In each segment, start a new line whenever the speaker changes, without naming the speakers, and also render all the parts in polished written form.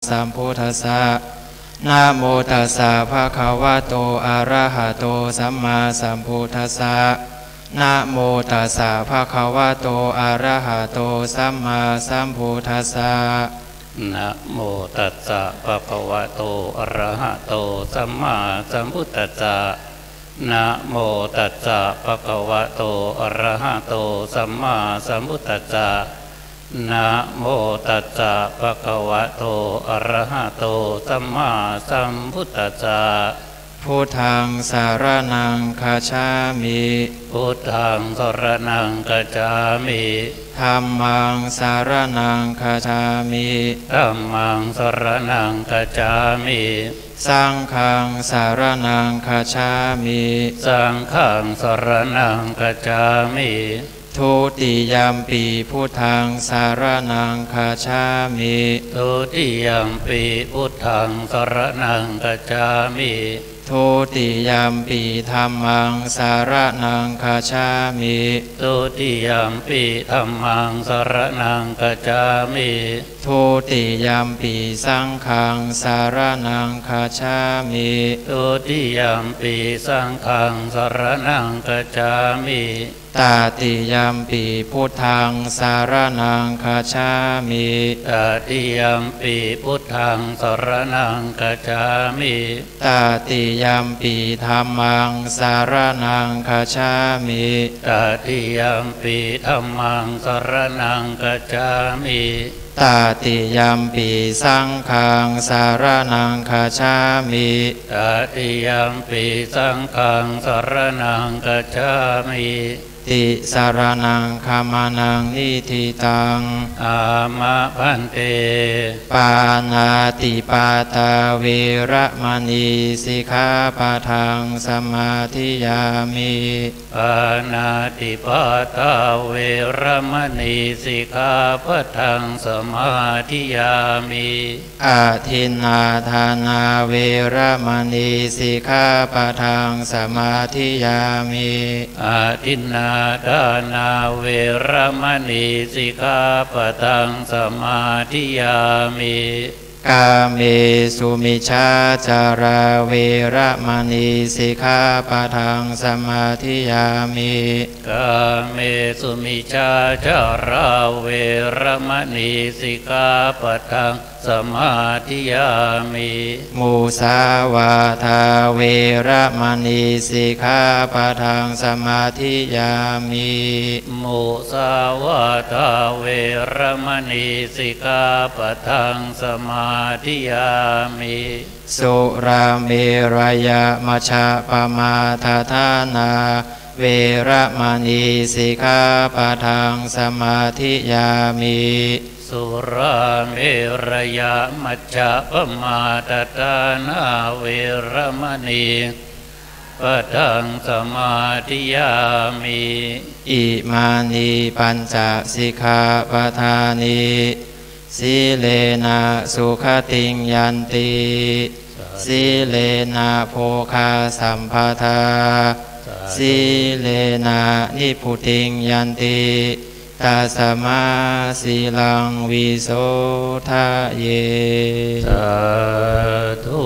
สัมพุทธัสสะนะโมตัสสะภะคะวะโตอะระหะโตสัมมาสัมพุทธัสสะนะโมตัสสะภะคะวะโตอะระหะโตสัมมาสัมพุทธัสสะ
นะโมตัสสะภะคะวะโตอะระหะโตสัมมาสัมพุทธัสสะนะโมตัสสะภะคะวะโตอะระหะโตสัมมาสัมพุทธัสสะนะโมตัสสะภะคะวะโตอะระหะโตสัมมาสัมพุทธัสสะ
พุทธังสารนังคัจฉามิ
พุทธังสรณังคัจฉามิ
ธัมมังสารนังคัจฉามิ
ธัมมังสรณังคัจฉามิ
สังฆังสารนังคัจฉามิ
สังฆังสรณังคัจฉามิ
ทุติยัมปิพุทธังสารนังคัจฉามิ
ทุติยัมปิพุทธังสรณังคัจฉามิ
ทุติยัมปิธัมมังสารนังคัจฉามิ
ทุติยัมปิธัมมังสรณังคัจฉามิ
ทุติยัมปิสังฆังสารนังคัจฉามิ
ทุติยัมปิสังฆังสรณังคัจฉามิ
ตติยัมปิพุทธังสารนังคัจฉามิ
ตติยัมปิพุทธังสรณังคัจฉามิ
ตติยัมปิธัมมังสารนังคัจฉามิ
ตติยัมปิธัมมังสรณังคัจฉามิ
ตติยัมปิสังฆังสารนังคัจฉามิ
ตติยัมปิสังฆังสรณังคัจฉามิ
ติสารนังคัมมานังนิธิตัง
อามะพันเต
ปานาติปาตาเวระมณีสิกขาปะทังสมาธิยามิ
ปานาติปาตาเวระมณีสิกขาปะทังสมาธิยามิ
อาทินนาทานาเวระมณีสิกขาปะทังสมาธิยามิ
อาทินนาทานาเวระมณีสิกขาปะทังสมาธิยามิ
กาเมสุมิชาจาราเวระมณีสิกขาปะทังสมาธิยามิ
กาเมสุมิชาจาราเวระมณีสิกขาปะทังสมาธิยามิ
มุสาวาทาเวระมณีสิกขาปะทังสมาธิยามิ
มุสาวาทาเวระมณีสิกขาปะทังสมาธิยามิ
สุราเมรยมัชฌะปมาทฐานาเวระมณีสิกขาปะทังสมาธิยามิ
สุราเมรยมัชฌะปมาทฐานาเวระมณีปะทังสมาธิยามิ
อิมานิปัญจสิกขาปทานิสีเลนะสุขติงยันติสีเลนะโภคาสัมปทาสีเลนะนิพุติงยันติตัสมาสีลังวิโสทะเย
สาธุ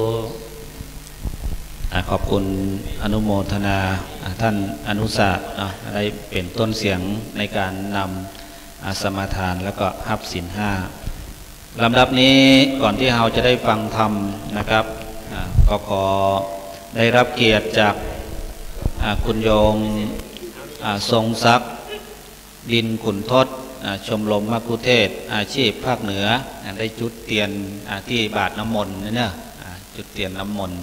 ขอบคุณอนุโมทนาท่านอนุสาได้เป็นต้นเสียงในการนำสมาทานแล้วก็ฮับศีลห้าลำดับนี้ก่อนที่เราจะได้ฟังธรรมนะครับก็ขอได้รับเกียรติจากคุณโยมทรงศักดิ์ดินขุนทศชมรมมัคคุเทศก์อาชีพภาคเหนือได้จุดเทียนที่บาทน้ำมนต์เนี่ยจุดเทียนน้ำมนต์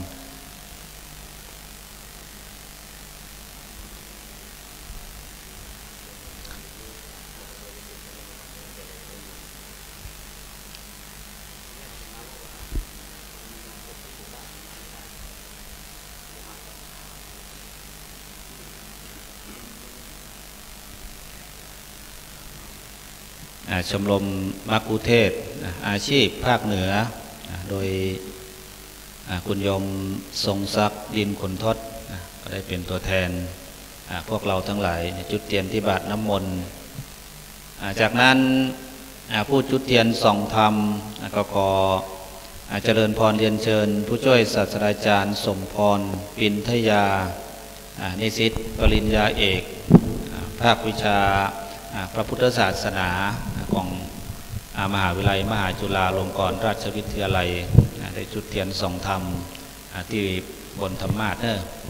ชมรมมัคคุเทศก์อาชีพภาคเหนือโดยคุณโยมทรงศักดิ์ดินขุนทศก็ได้เป็นตัวแทนพวกเราทั้งหลายจุดเทียนที่บาทน้ำมนต์จากนั้นผู้จุดเทียนส่องธรรมก็ขอเจริญพรเรียนเชิญผู้ช่วยศาสตราจารย์สมพรปินทยานิสิตปริญญาเอกภาควิชาพระพุทธศาสนาของมหาวิทยาลัยมหาจุฬาลงกรณราชวิทยาลัยได้จุดเทียนส่องธรรมที่บนธรรมาสน์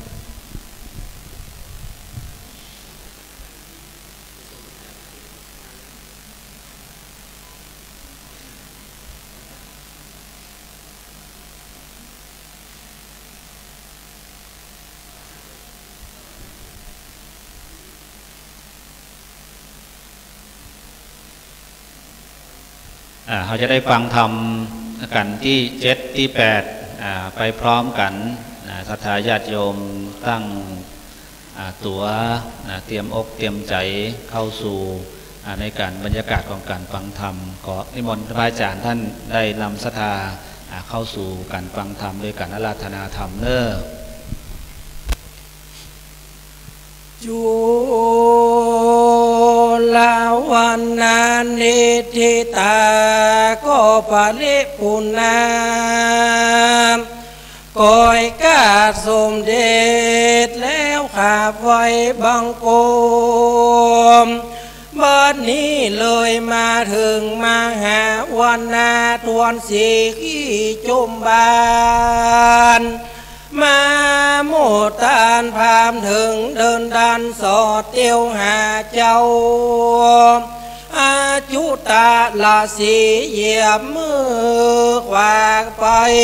เขาจะได้ฟังธรรมกันที่7ที่8ไปพร้อมกันศรัทธาญาติโยมตั้งตัวเตรียมอกเตรียมใจเข้าสู่ในการบรรยากาศของการฟังธรรมขอนิมนต์พระอาจารย์ท่านได้นำศรัทธาเข้าสู่การฟังธรรมด้วยการอาราธนาธรรม
จุลาวันนานิทิตาก็ปริปุณณามก้อยกาสมเด็จแล้วขาไว้บังโกมบัดนี้เลยมาถึงมหาวันนาทวนสีขี้จุมบานมาโมตานพามถึงเดินดันสอดเตียวหาเจ้าอาจุตาลาสีเหยียบมือขวากไป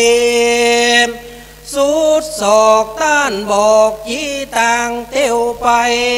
สุดศอกต้านบอกจีต่างเตียวไป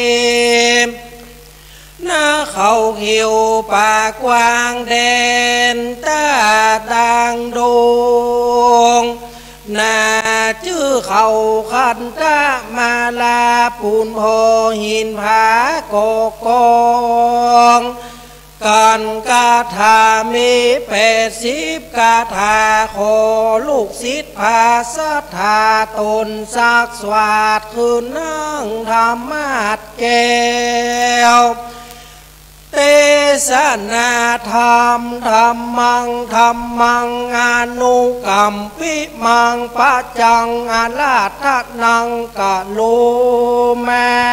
หน้าเขาเขียวปากกว้างแดนตาต่างดงนาชื่อเขาขันตะมาลาปูนพอหินผากกองการกาถามี80กาถาขอลูกศิษย์ภาสัทธาตนสักสวาดคืนนั่งธรรมาสแก้วเตสนาธรรมธรรมังธรรมังอนุกรรมปิมังปัจจังอาลาทะนังกะโลมา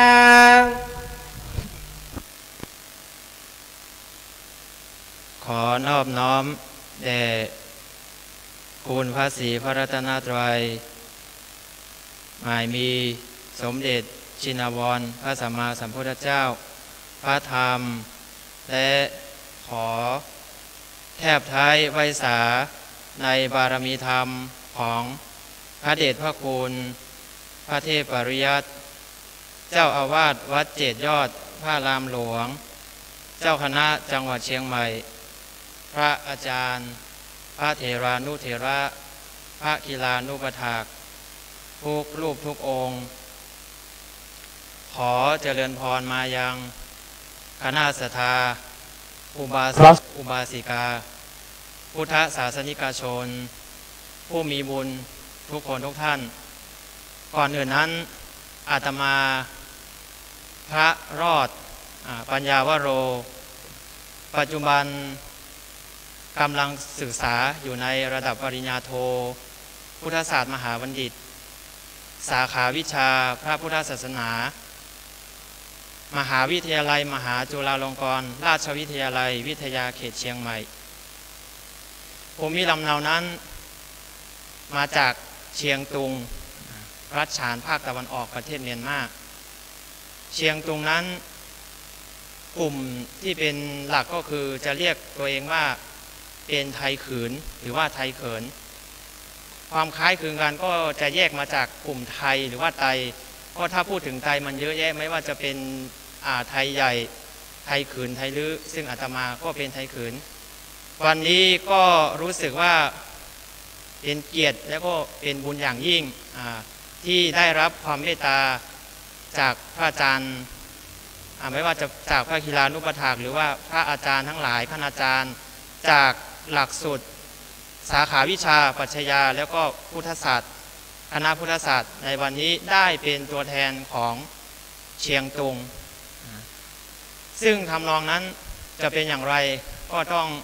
ขอนอบน้อมแด่คุณพระศรีพระรัตนตรัยหมายมีสมเด็จชินวรพระสัมมาสัมพุทธเจ้าพระธรรมและขอแทบท้ายไว้สาในบารมีธรรมของพระเดชพระคุณพระเทพปริยัติเจ้าอาวาสวัดเจ็ดยอดพระรามหลวงเจ้าคณะจังหวัดเชียงใหม่พระอาจารย์พระเถรานุเถระพระกีฬานุปถากทุกรูปทุกองค์ขอเจริญพรมายังคณะศรัทธาอุบาสกอุบาสิกาพุทธศาสนิกชนผู้มีบุญทุกคนทุกท่านก่อนอื่นนั้นอาตมาพระรอดปัญญาวโรปัจจุบันกำลังศึกษาอยู่ในระดับปริญญาโทพุทธศาสตร์มหาบัณฑิตสาขาวิชาพระพุทธศาสนามหาวิทยาลัยมหาจุฬาลงกรณราชวิทยาลัยวิทยาเขตเชียงใหม่ภูมิลำเนานั้นมาจากเชียงตุงรัฐฉานภาคตะวันออกประเทศเมียนมาเชียงตุงนั้นกลุ่มที่เป็นหลักก็คือจะเรียกตัวเองว่าเป็นไทยขืนหรือว่าไทยเขินความคล้ายคลึงกันก็จะแยกมาจากกลุ่มไทยหรือว่าไตเพราะถ้าพูดถึงไตมันเยอะแยะไม่ว่าจะเป็นไทยใหญ่ไทยขืนไทยลื้อซึ่งอาตมาก็เป็นไทยขืนวันนี้ก็รู้สึกว่าเป็นเกียรติและก็เป็นบุญอย่างยิ่งที่ได้รับความเมตตาจากพระอาจารย์ไม่ว่าจะจากพระกีฬานุปถากหรือว่าพระอาจารย์ทั้งหลายคณาจารย์จากหลักสูตรสาขาวิชาปรัชญาแล้วก็พุทธศาสตร์คณะพุทธศาสตร์ในวันนี้ได้เป็นตัวแทนของเชียงตุงซึ่งทำนองนั้นจะเป็นอย่างไรก็ต้อง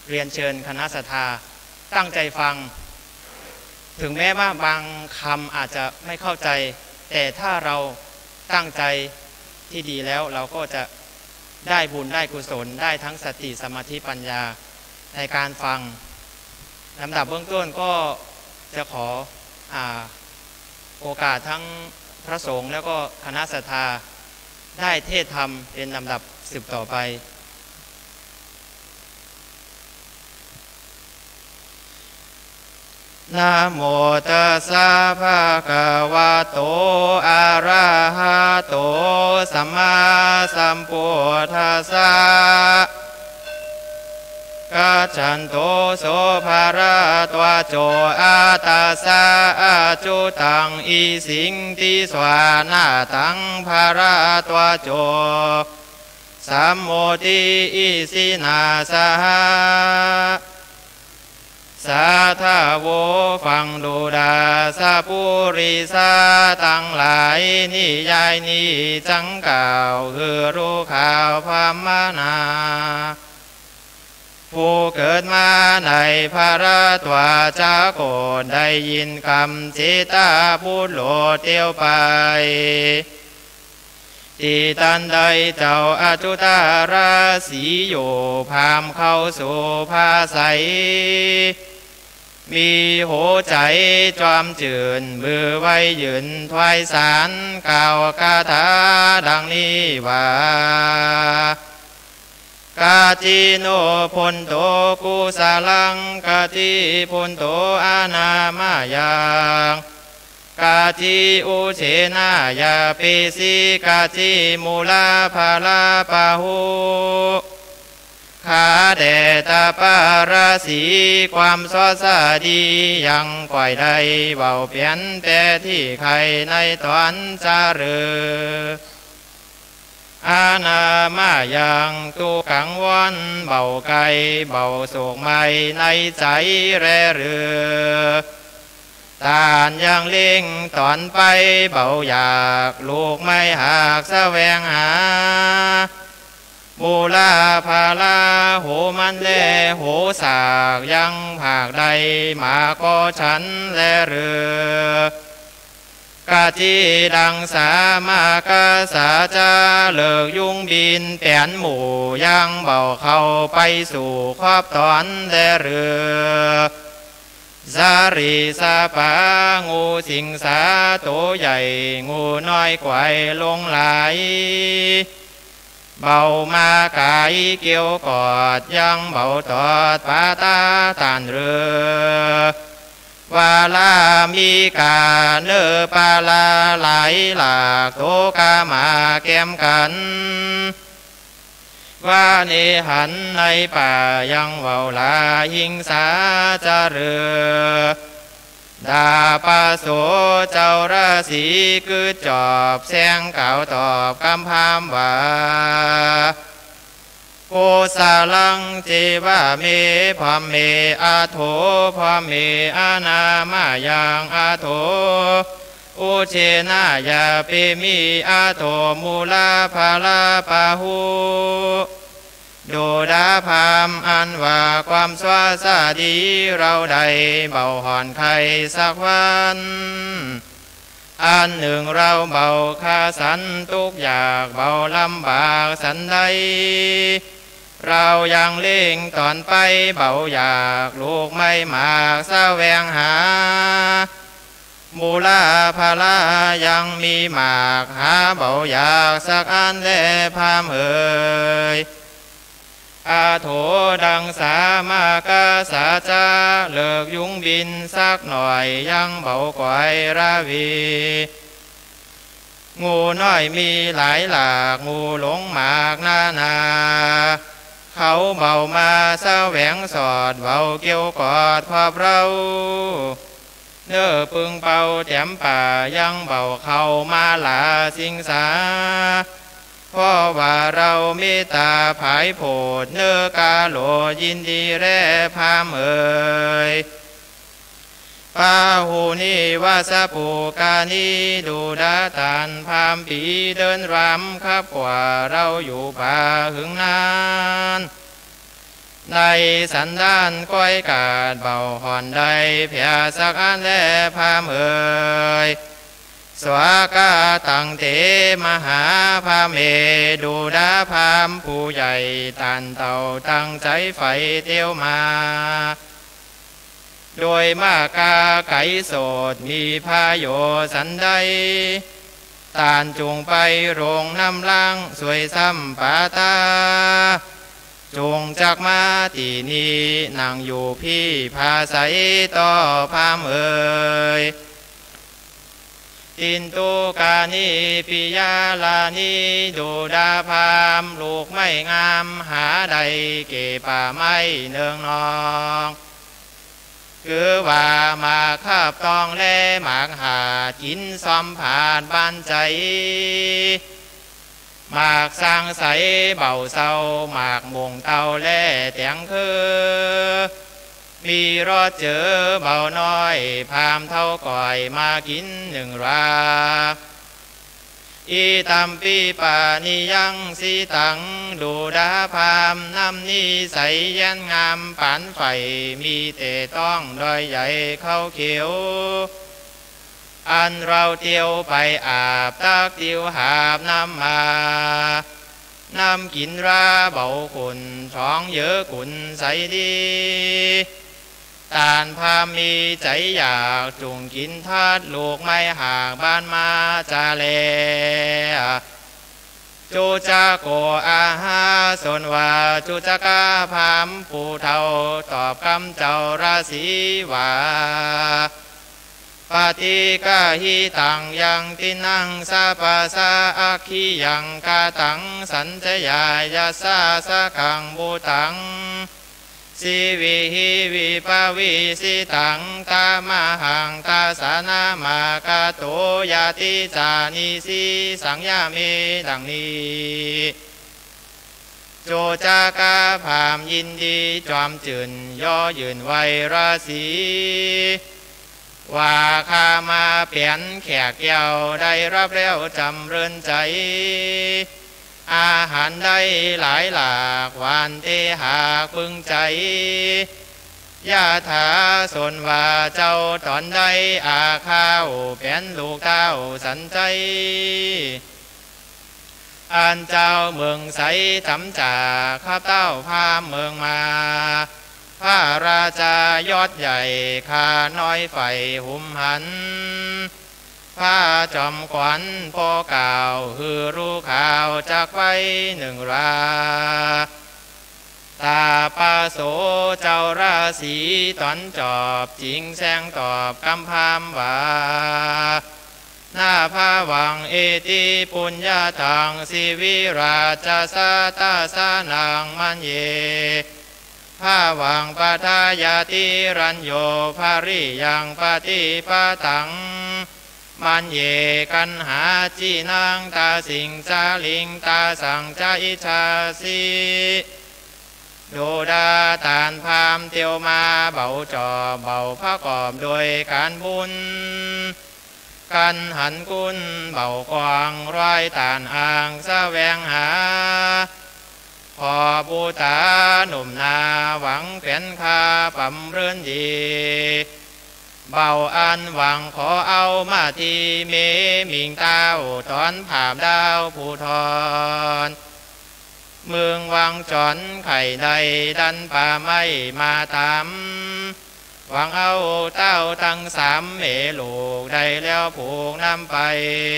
เรียนเชิญคณะศรัทธาตั้งใจฟังถึงแม้ว่าบางคำอาจจะไม่เข้าใจแต่ถ้าเราตั้งใจที่ดีแล้วเราก็จะได้บุญได้กุศลได้ทั้งสติสมาธิปัญญาในการฟังลำดับเบื้องต้นก็จะขอโอกาสทั้งพระสงฆ์แล้วก็คณะศรัทธาได้เทศธรรมเป็นลำดับสืบต่อไปนะโมตัสสะภะคะวะโตอะระหะโตสัมมาสัมพุทธัสสะกัจฉันโตโสภะระตวะโจอาตาสะอาจุตังอิสิงติสวานาตังภะระตวะโจสัมโมติอิสินาสหะสาธาโวฟังดูดาสะปุริสาตั้งหลายนิยายนี้จังกล่าวคือรู้ข่าวพามนาผู้เกิดมาในภาระตวาจักโกฏได้ยินคำจิตาพูดโลดเตียวไปที่ตันใดเจ้าอจุตาราสีอยู่พามเข้าสู่ภาใสมีหัวใจจอมจืนมือไว้ยืนถวายสารกล่าวคาถาดังนี้ว่ากาจิโนพุนโตกุสาลังกาจิพุนโตอานามายังกาจิอุเชนายาปิสิกาจิมูลาภาลาปะหุขาเดตาปาราสีความสอสาดียังก่อยได้เบาเปลี่ยนแต่ที่ใครในตอนจารืออาณามายังตุกังวอนเบาไกลเบาโศกไม่ในใจแร่เรือตานยังเล่งตอนไปเบาอยากลูกไม่หากแสวงหาบูลาภาลาโหมันแลโหสากยังภาคใดมาก็ฉันแลเรือกาจีดังสามากาสาจาเลิกยุ่งบินแป่นหมู่ยังเบาเข้าไปสู่ครอบตอนแลเรือสารีสาปางูสิงสาโตใหญ่งูน้อยกวายลงไหลเบามากายเกี่ยวกอดยังเบาตอดปาตาตานเรือวาลามีกาเนอปาลาไหลหลากโตกามาแก้มกันว่าเนหันในป่ายังเบาลาหิงสาจาเรือดาปาโสเจ้าราศีคือจอบแสงเก่าตอบคำพามว่าโกสาลังเจวะเมพามเมอาโถพามเมอานามายังอาโถอุเชนายาเปมีอาโถมูลาภาลาปะหุดูดาพามอันว่าความสวาสดีเราได้เบาหอนไข่สักวันอันหนึ่งเราเบาคาสันทุกอยากเบาลำบากสันใดเรายังเล่งตอนไปเบาอยากลูกไม่มากแสวงหามูลาภาลายังมีมากหาเบาอยากสักอันแลพามเอ่ยอาโถดังสามากาสาจาเลิกยุงบินสักหน่อยยังเบากวายราวีงูน้อยมีหลายหลากงูหลงหมากนาเขาเบามาแสวงสอดเบาเกี่ยวกอดพอบเราเนื้อปึงเป่าแจ่มป่ายังเบาเข้ามาหลาสิงสาเพราะว่าเราเมตตาภายโพดเนื้อกาโหลยินดีแร่พามเอ่ยปาหูนีวาสปูกานีดูดาตานพามปีเดินรำขับกว่าเราอยู่ป่าหึงนานในสันดานก้อยกาดเบาหอนใดเพียสักอันและพามเอ่ยสวากาตังเตมหาพามเมดูดาพามผู้ใหญ่ตันเต่าตั้งใจไฟเตียวมาโดยมากาไก่โสดมีพาโยสันใดตานจุงไปโรงน้ำล้างสวยซ้ำปาตาจงจากมาที่นี้นั่งอยู่พี่พาใสต่อพามเอ่ยตินตุกานิปิยาลานิดูดาพามลูกไม่งามหาใดเก็บป่าไม้เนืองนองคือว่ามาคาบตองแลหมากหากินซ้อมผ่านบ้านใจหมากสร้างใสเบาเศร้าหมากมงเตาแล่เตียงคือมีรอดเจอเบาน้อยพามเท่าก่อยมากินหนึ่งราอีตัมปีปานิยังสีตังดูดาพามน้ำนี้ใสยันงามปานไฟมีแต่ต้องดอยใหญ่เข้าเขียวอันเราเที่ยวไปอาบตักเที่ยวหาบน้ำมาน้ำกินราเบาขุนท้องเยอะขุนใสดีตานพามีใจอยากจุงกินทาดลูกไม่หากบ้านมาจาเลจูจาโกอาหาสนว่าจูจกาพามผู้เท่าตอบคำเจ้าราศีว่าปฏิกาหิตังยังตินังสาปาสาอัคคียังกาตังสัญจยายาสาสะกังบูตังสิวิหิวิปวิสิตังตามหังตาสานามากาโตยาติจานิสีสังยามีดังนี้โจจากาพามยินดีจอมจืนย่อยืนไวราศีว่าข้ามาเปลี่ยนแขกเกี่ยวได้รับแล้วจำเริญใจอาหารได้หลายหลากหวานเตหากพึงใจยาถาสนว่าเจ้าตอนใดอาข้าวเป็นลูกเต้าสันใจอันเจ้าเมืองใสจำจ่าข้าเต้าพาเมืองมาพระราชายอดใหญ่ข้าน้อยไฟหุ่มหันพระจอมขวัญพ่อกล่าวฮือรู้ข่าวจากไว้หนึ่งราตาปาโสเจ้าราศีตอนจอบจิงแสงตอบกำพามว่าหน้าพาวังเอติปุญญาทังสิวิราชสาตาสานังมันเยพาวังปทายาติรัญโยภาริยังปฏิปตังมันเยกันหาจีนางตาสิงจาลิงตาสังจาอิชาสีโดดาตานพามเตียวมาเบาจอเบาพระกอบโดยการบุญกันหันกุลเบากวางร้อยตานอ่างแสวงหาพอบูตาหนุ่มนาหวังเป็นคาปั๊มเรื่อนดีเบาอันหวังขอเอามาทีเมมิงเต้าตอนผ่ามดาวผู้ทอนเมืองวังจอนไข่ใดดันป่าไม่มาตามหวังเอาเต้าตั้งสามเมลูกได้แล้วผูกน้ำไป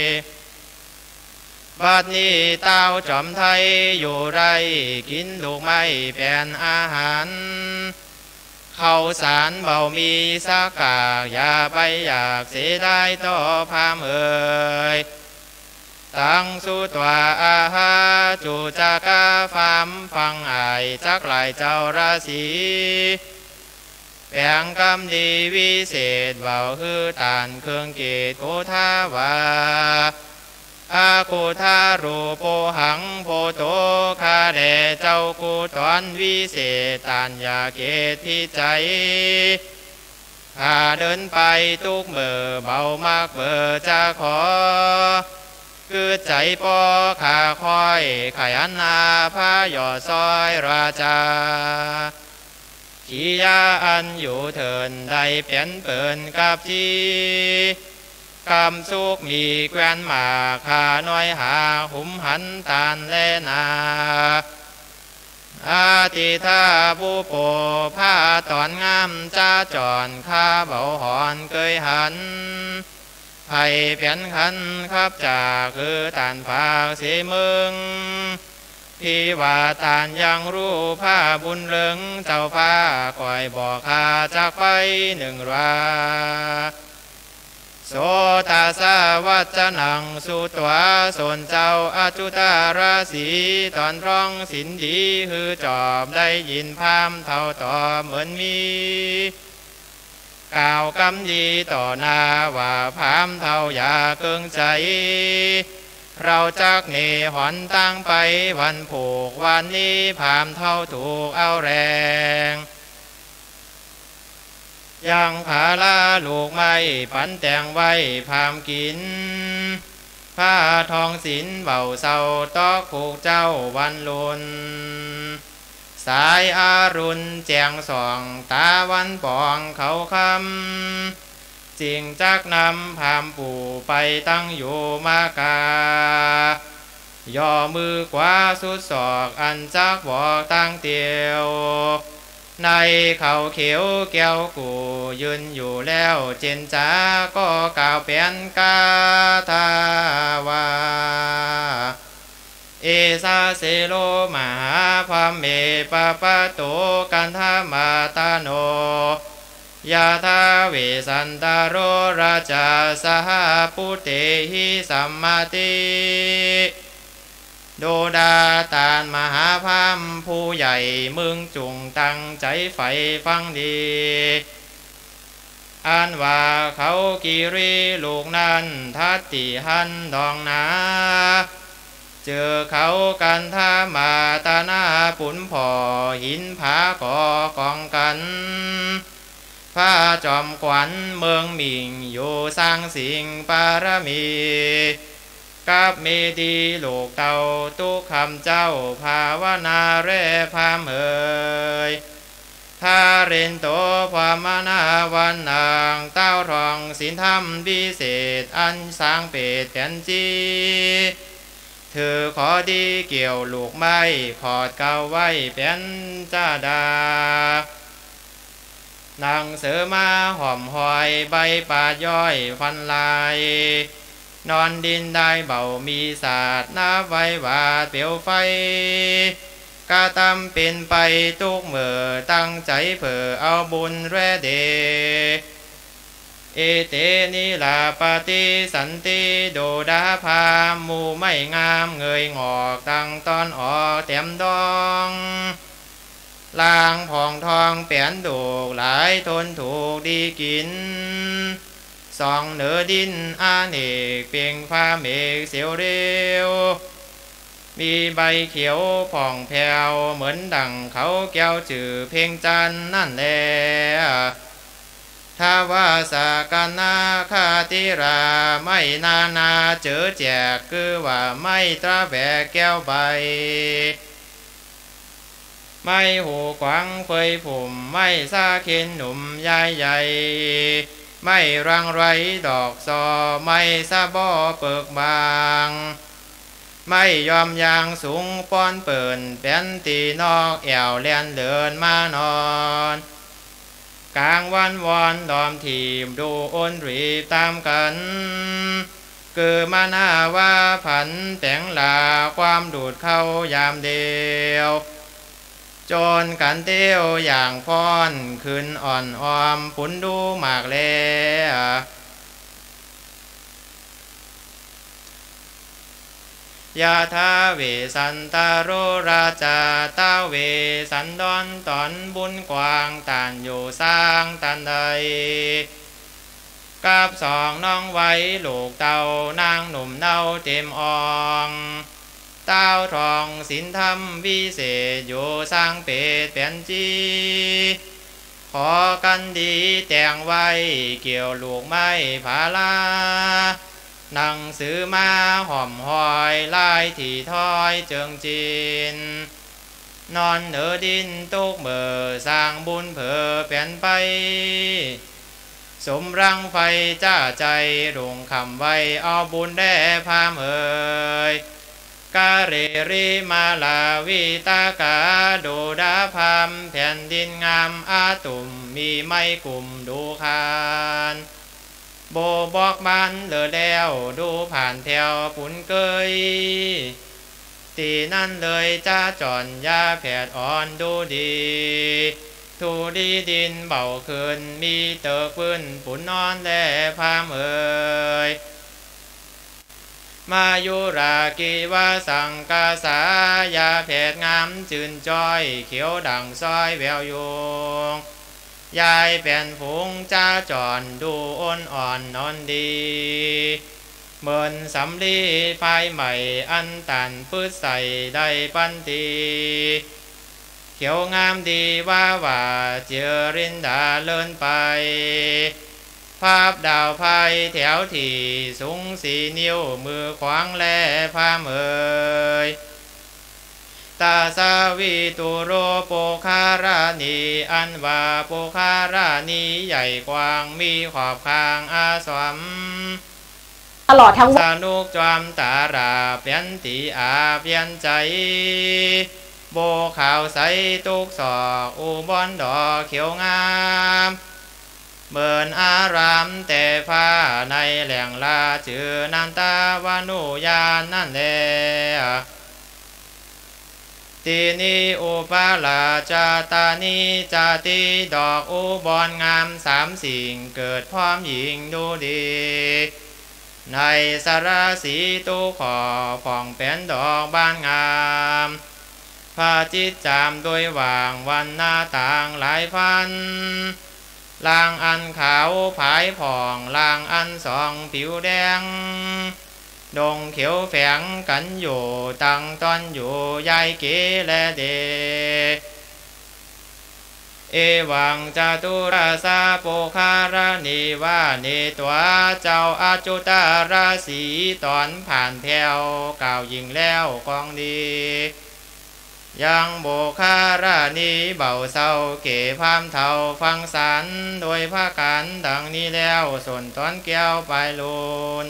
บัดนี้เต้าจอมไทยอยู่ไรกินลูกไม้เป็นอาหารข้าวสารเบามีสักกากอย่าไปอยากเสียได้ต่อพามเอ่ยตั้งสุตวาอาหาจูจากาฟามฟังอายจักหลายเจ้าราศีแปลงกำดีวิเศษเบาคือตานเครื่องเกตโกทาวาอากูทารูโปหังโพโตคาเดเจ้ากูตอนวิเศษตานยาเกตที่ใจข้าเดินไปทุกเมื่อเบามากเบอจะขอคือใจปอขาคอยขยันนาพาหย่อซอยราชาขียาอันอยู่เถินได้เปลี่ยนเปิ่นกับทีคำสุกมีแควนหมาขาน้อยหาหุมหันตานแลนาอาทิธาผู้โปผ้าตอนงามจ้าจอนข้าเบาหอนเกยหันไผ่เปลี่ยนขันครับจ่าคือตานฝากเสียมึงพี่ว่าตานยังรู้ผ้าบุญเลิงเจ้าผ้าก่อยบอกข้าจากไปหนึ่งราโสตาสาวัจนังสุตวาสนเจ้าอจุตาราศีตอนร้องสินดีฮือจอบได้ยินพามเท่าต่อเหมือนมีกล่าวกำดีต่อหน้าว่าพามเท่าอย่าเกิงใจเราจักเนหอนตั้งไปวันผูกวันนี้พามเท่าถูกเอาแรงยังผาลาลูกไม้ปันแต่งไว้พามกินผ้าทองศิลเบาเศร้าตอกผูกเจ้าวันลุนสายอารุณแจงส่องตาวันปองเขาคำจิงจักนำพามปู่ไปตั้งอยู่มากาย่อมือขวาสุดศอกอันจักบอกตั้งเตียวในเขาเขียวแก้วกูยืนอยู่แล้วเจนจาก็กล่าวเป็นกาทาวาเอสาเสโลมหาพามเมปะปะโตกันธามาตาโนยาทาเวสันตาโรราชาสหปุเตหิสัมมาติโดดาตานมหาพามผู้ใหญ่มึงจุงตั้งใจใฝ่ฟังดีอันว่าเขากิริลูกนั้นทัตติหันดองนาเจอเขากันท่ามาตาหน้าปุ่นพ่อหินผาก่อกองกันพระจอมขวัญเมืองหมิ่งอยู่สร้างสิ่งปารมีกับเมดีลูกเต่าตุกคำเจ้าภาวนาเร่พามเอ่ยถ้าเรนโตความมานาวันนางเต้าทองสินธรรมวิเศษอันสร้างเปตแผ่นจีเธอขอดีเกี่ยวลูกไม้ขอดเก่าไว้เป็นจ้าดานางเสือมาหอมหอยใบปาดย้อยฟันลายนอนดินได้เบามีศาสตร์น้าไว้วาดเปลวไฟกาตำเป็นไปทุกเมื่อตั้งใจเพื่อเอาบุญแร่เดเอเตนิลาปฏิสันติโดดาพามูไม่งามเงยงอกตั้งตอนออกเต็มดองลางผ่องทองเปลี่ยนดูกหลายทนถูกดีกินสองเหนือดินอาเนกเพียงฟ้าเมฆเสียวเร็วมีใบเขียวผ่องแผ้วเหมือนดังเขาแก้วจือเพ่งจันนั่นแหละถ้าว่าสากันนาคาติราไม่นานาเจอแจกคือว่าไม่ตราแบกแก้วใบไม่หูขวางเฟยผุ่มไม่ซาเข็นหนุ่มยายใหญ่ไม่รังไรดอกซอไม่ซาบ่อเปิกบางไม่ยอมยางสูงป้อนเปิ่นเป็นตีนอกแอวเลียนเดินมานอนกลางวันวอนดอมทีมดูอ้นรีตามกันคือมาหน้าว่าผันแต่งลาความดูดเข้ายามเดียวจนกันเตี้ยวอย่างฟ้อนขึ้นอ่อนออมผุนดูมากแล้วยาทาเวสันตาโรราชาตาเวสันดอนตอนบุญกวางตานอยู่สร้างตันใดกับสองน้องไว้ลูกเต่านางหนุ่มเน่าเต็มอ่องเต้าทองสินธรรมวิเศษอยู่สร้างเปตเป็นจีขอกันดีแต่งไว้เกี่ยวลูกไม้ผาลาหนังสือมาหอมหอยลายที่ถ้อยเจิงจีนนอนเหนือดินตุกเบอสร้างบุญเผื่อเปลี่ยนไปสมรังไฟจ้าใจรุ่งคำไว้เอาบุญแด่พามเอ่ยกาเรรีมาลาวิตากาดูดาพามแผ่นดินงามอาตุ่มมีไม่กลุ่มดูคานโบบอกบ้านเลอแล้วดูผ่านแถวปุ่นเกยตีนั่นเลยจ้าจอนยาแผดอ่อนดูดีทูดีดินเบาขึ้นมีเติกพื้นปุ่นนอนแลพามเอ่ยมายุรากีวาสังกาสายาแผดงามจืนจ้อยเขียวดังซอยแววยงยายเป็นฝูงจ้าจอนดูอ้นอ่อนนอนดีเหมือนสำลีไฟใหม่อันตันพืชใส่ได้ปันทีเขียวงามดีว่าเจรินดาเลินไปภาพดาวไพ่แถวที่สูงสี่นิ้วมือขวางแลพามเอ่ยตาสาวิตุโรโปคารานีอันว่าโปคารานีใหญ่กว้างมีขอบคางอาสวม
ตลอดทั้ง
สนุกจอมตาราเปลี่ยนตีอาเปลี่ยนใจโบขาวใสตุกศอกอุบลดอกเขียวงามเบินอารามแต่ฟ้าในแหล่งลาจือนันตาวานุญาณนั่นแลตีนีอุปาลาจาตานีจาติดอกอุบลงามสามสิ่งเกิดพร้อมหญิงดูดีในสารสีตุขอผ่องเป็นดอกบานงามพาจิตจามโดยว่างวันหน้าต่างหลายพันลางอันขาวผายผ่องลางอันสองผิวแดงดงเขียวแฝงกันอยู่ตั้งตอนอยู่ยายเกและเดเอวังจตุราสาโปคารานีวาเนตัวเจ้าอาจุตาราศีตอนผ่านแถวกล่าวยิงแล้วกองดียังโบคารานีเบาเศร้าเก๋พามเท่าฟังสันโดยภาการดังนี้แล้วส่วนตอนแก้วปลายลูน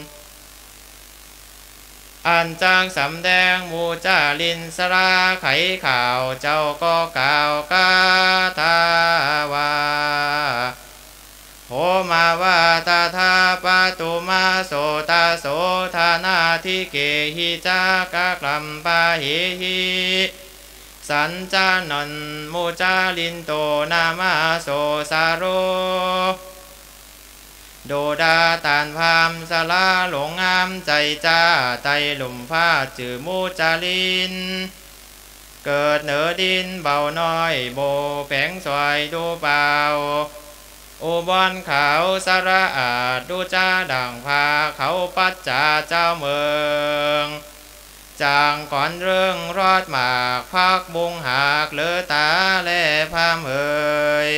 อันจางสำแดงมูจาลินสราไขข่าวเจ้าก็กล่าวกาทาวาโหมาว่าตาทาปาตุมาโสตาโสธานาทิเกหิจากะกลัมปาหิหิสัญจานนมูจาลินโตนามาโสสาโรโดดาตานพามสลาหลงงามใจจ้าไตหลุมฟ้าจือมูจาลินเกิดเหนือดินเบาน้อยโบแผงสวยดูเปล่าอุบลขาวสระอาดดูจ้าดังพาเขาปัจจาเจ้าเมืองจางก่อนเรื่องรอดหมากพักบุงหากเลือตาแลพามเอ่ย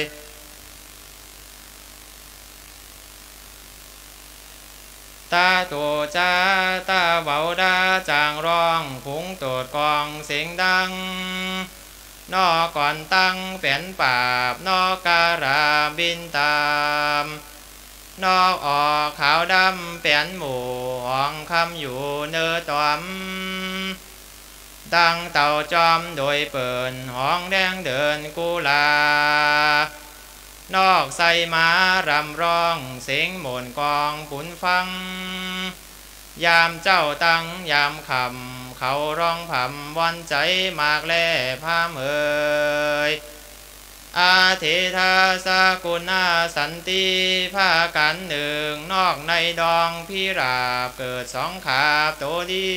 ตาตัวจ้าตาเบาดาจางร้องผงตดกองเสียงดังนอก่อนตั้งเป็นปาบนอการาบินตามนอกออกขาวดำเป็นหมู่ห้องคำอยู่เนื้อตอมดังเต่าจอมโดยเปิ่นห้องแดงเดินกุลานอกใส่มารำร้องเสียงหม่นกองปุ่นฟังยามเจ้าตั้งยามคำเขาร้องผำวันใจมากแล่พามเอ่ยอาเทธาสกุณาสันติภากันหนึ่งนอกในดองพิราบเกิดสองขาบโตดี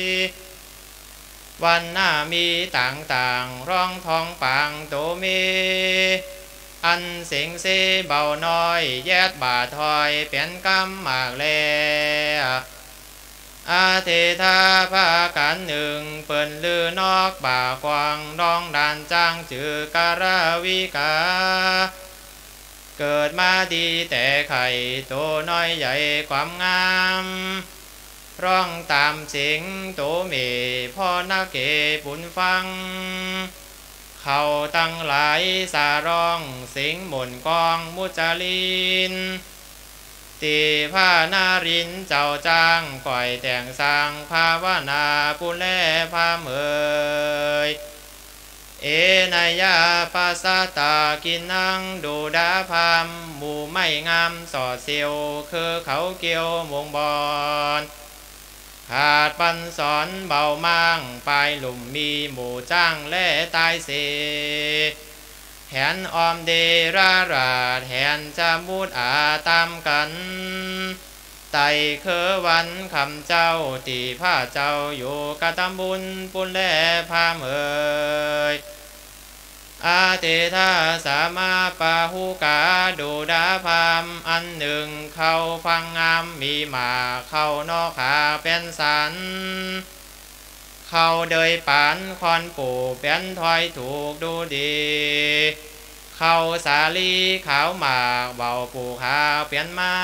วันหน้ามีต่างร้องทองปางโตเมอันเสียงเสเบาน้อยแยดบาทอยเป็นกำมากแลอาเทธาภากันหนึ่งเปิ่นลือนอกบ่ากวางร้องดานจ้างจือการาวิกาเกิดมาดีแต่ไข่โตน้อยใหญ่ความงามร้องตามเสียงโตเมพ่อนาเกปุนฟังเขาตั้งหลายสาร้องเสียงหม่นกองมุจลินตีผ้านารินเจ้าจ้างก่อยแต่งสร้างภาวนาปุแลพาเมยเอนายาปัสสตากินนังดูดาพามหมู่ไม่งามสอดเสียวคือเขาเกี่ยววงบอนขาดปันสอนเบามั่งปลายหลุมมีหมู่จ้างและตายเสแหนออมเดราราดแหนจะมูดอาตามกันไต่เคอวันคำเจ้าตีผ้าเจ้าอยู่กะตำบุญปุนแลพาเมยอาเตทาสามาปาหูกาดูดาพามอันหนึ่งเข้าฟังงามมีมาเข้านอกขาเป็นสันเข้าเดยปานคอนปู่เป็นถอยถูกดูดีเข้าสาลีขาวหมากเบาปู่ขาวเปลี่ยนมา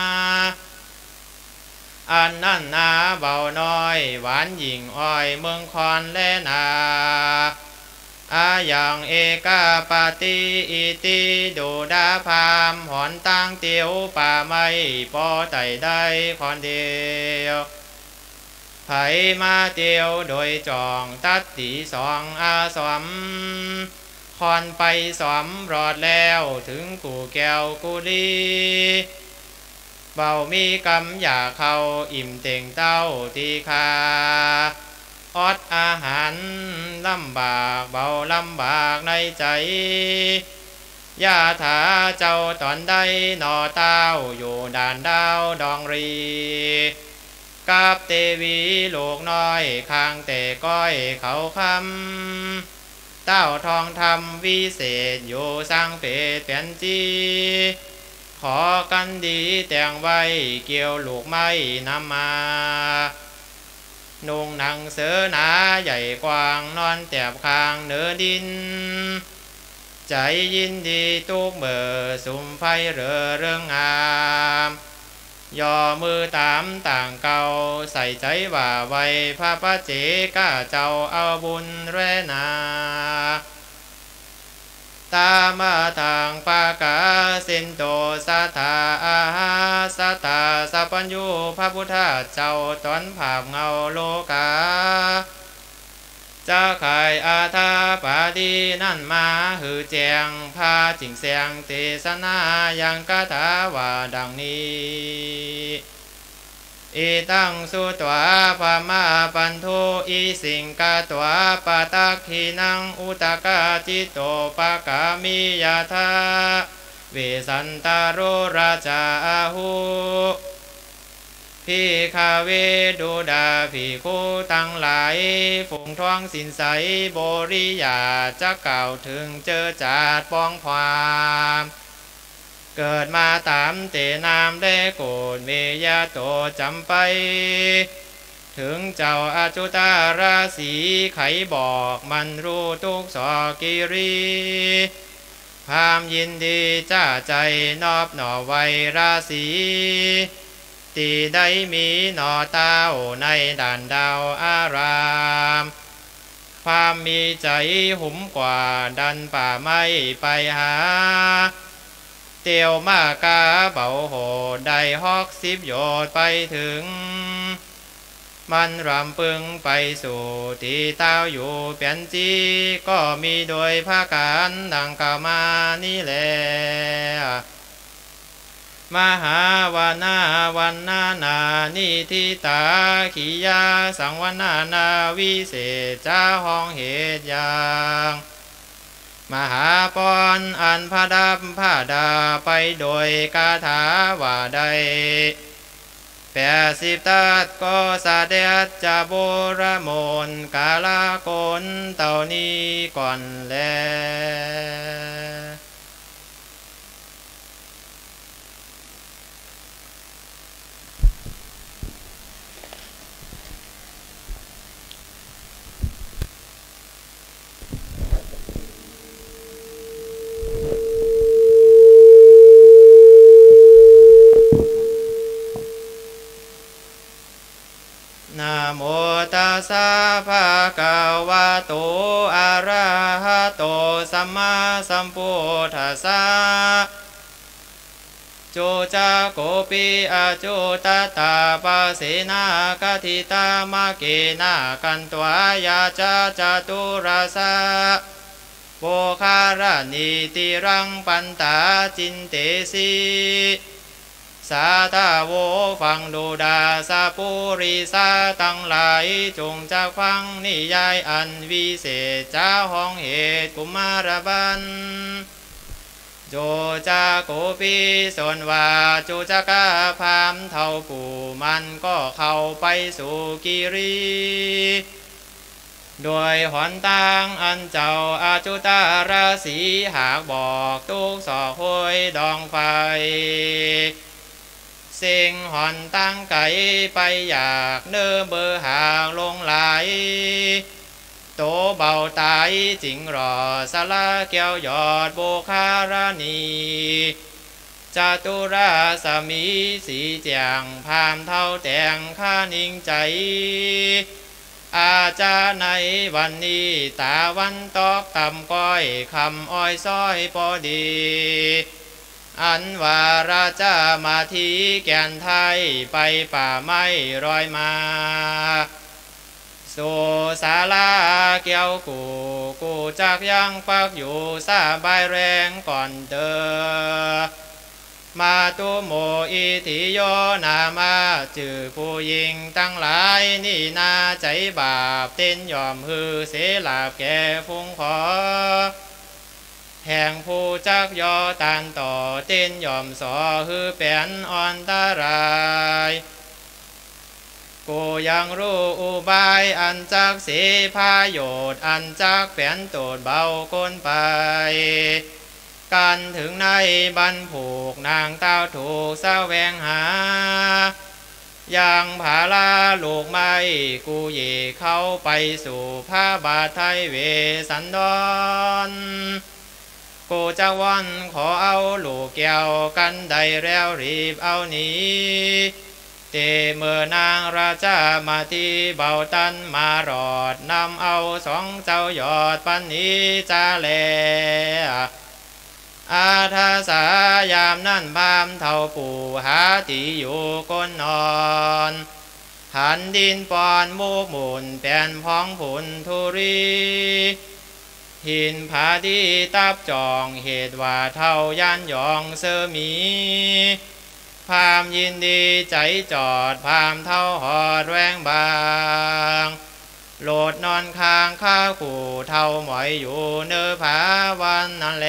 อันนั่นนาเบาน้อยหวานหญิงอ้อยเมืองคอนและนาอาอย่างเอกาปาติอิติดูดาพามหอนตั้งเตียวป่าไม่ปอไต่ได้คอนเดียวไผมาเตียวโดยจองตัดตีสองอาสมคอนไปสมรอดแล้วถึงกูแก้วกูลีเบามีกำอยากเข้าอิ่มเต่งเต้าตีคาอดอาหารลำบากเบาลำบากในใจยาถาเจ้าตอนใดนอเต้าอยู่ด่านดาวดองรีกับเตวีลูกน้อยข้างเตก้อยเขาคำเต้าทองทำวิเศษอยู่สร้างเพศเปลี่ยนจีขอกันดีแต่งไว้เกี่ยวลูกไม้นำมานุ่งหนังเสือหนาใหญ่กว้างนอนแตบคางเนื้อดินใจยินดีทุกเบอสุ่มไฟเรื่องงามย่อมือตามต่างเก่าใส่ใจว่าไว้พระปัจเจกาเจ้าเอาบุญแรนาตามาทางปากาสินโตสัทธาอาหาสัทธาสัพพัญญูพระพุทธเจ้าตอนภาพเงาโลกาจะขายอาทาปาดีนั่นมาหือแจงพาจิงแสงเทศนายังกถาว่าดังนี้อิตังสุตวาภามาปันโทอิสิงกาตวาปาตักขินังอุตกาจิตโตปากามิยาธาเวสันตโรราชาหูพิคาเวดูดาภิกขุตั้งหลายฝงท้องสินใสบริยาจะกล่าวถึงเจอจาดป้องความเกิดมาตามเตนามได้โกรธเมยาโตจำไปถึงเจ้าอาจุตาราศีไขบอกมันรู้ทุกสอกิรีพามยินดีจ้าใจนอบหน่อไวราศีตีได้มีหน่อเต้าในด่านดาวอารามความมีใจหุ่มกว่าดันป่าไม่ไปหาเตียวมากาเบาโหดได้ฮอก10 โยชน์ไปถึงมันรำปึงไปสู่ที่เต้าอยู่เปลี่ยนจีก็มีโดยภาการดังกล่าวมานี่แหละมหาวานาวันนานานิทิตาขียาสังวนานาวิเศษจ้าห้องเหตุอย่างมหาปอนอันพาดับพาดาไปโดยคาถาว่าใด80 ตัดก็สาเดชจะโบราโมนกาลาโกนเต่านี้ก่อนแลโกปิอาจุตตาปะเสนากทิตามะเกนากันตวายาจาจตุราสะโปคารณิติรังปันตาจินเตสีสาธาโวฟังดูดาสาปุริสาตั้งหลายจงจากฟังนิยายอันวิเศษจ้าห้องเหตุกุมารบันโจจาโกปีสนว่าจุจกาพามเท่าปู่มันก็เข้าไปสู่กิรีโดยหนทางอันเจ้าอาจุตาราศีหากบอกทุกสอกห้วยดองไฟสิ่งหอนตั้งไก่ไปอยากเนื้อเบอหากลงไหลโตเบาตายจิงรอสาระแก้วยอดโบคารณีจตุราสมีสีแจงพามเท่าแต่งข้านิ่งใจอาจารย์ในวันนี้ตาวันตอกต่ำก้อยคำอ้อยซ้อยพอดีอันว่าราชามาทีแก่นไทยไปป่าไม้รอยมาสู่ศาลาเกี่ยวกูจักยังปักอยู่ซาบายแรงก่อนเดอมาตุโมอิทิโยนามาจือผู้หญิงตั้งหลายนี่นาใจบาปเต้นยอมฮือเสลาบแก่ฟุงขอแห่งผู้จักยอตานต่อเต้นยอมสอฮือแป้นอ่อนตารายกูยังรู้อุบายอันจักเสพาโยชน์อันจักแป้นโตดเบาก้นไปกันถึงในบันผูกนางเต้าถูกแสวงหาอย่างผาลาลูกไม้กูเย่เข้าไปสู่พระบาทไทยเวสันดรกูจะวันขอเอาลูกแก้วกันได้แล้วรีบเอาหนีเตเมื่อนางราชามาที่เบาตันมารอดนำเอาสองเจ้ายอดปันนี้จาแลอาทาสายามนั่นพามเท่าปู่หาที่อยู่ก้นนอนหันดินปอนมูกหมุนแผ่นพองผุนทุรีหินผาดีตับจองเหตุว่าเท่ายันยองเสมีพามยินดีใจจอดพามเท่าหอดแวงบางโหลดนอนค้างข้าขู่เท่าหมอยอยู่เนื้อผาวันนั่นแล